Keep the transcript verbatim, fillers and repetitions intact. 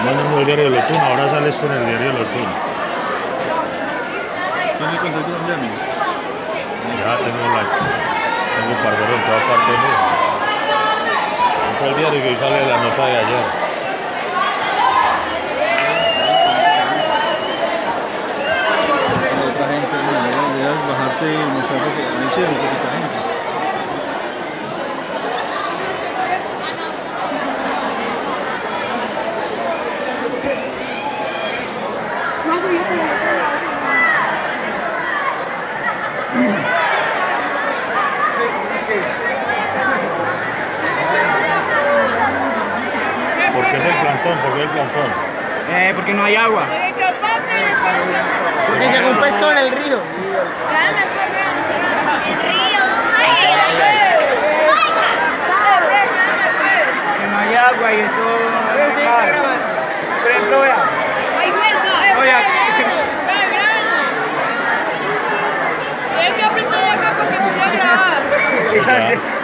mandando el diario Lotún, ahora sale esto en el diario Lotún. ¿Tiene contacto colombiano? Ya tengo la tengo parcero en toda parte de Fue el diario que hoy sale la nota de ayer. Otra gente, no, debes bajarte y mostrarte que no hicieron poquita gente. ¿Por qué es el plantón? ¿Por qué el plantón? Eh, porque no hay agua. Porque se hace un pescado en el río. Que no hay agua y eso. Por ejemplo, vea. Oye, Tienes que apretar de acá para que pueda grabar. es así.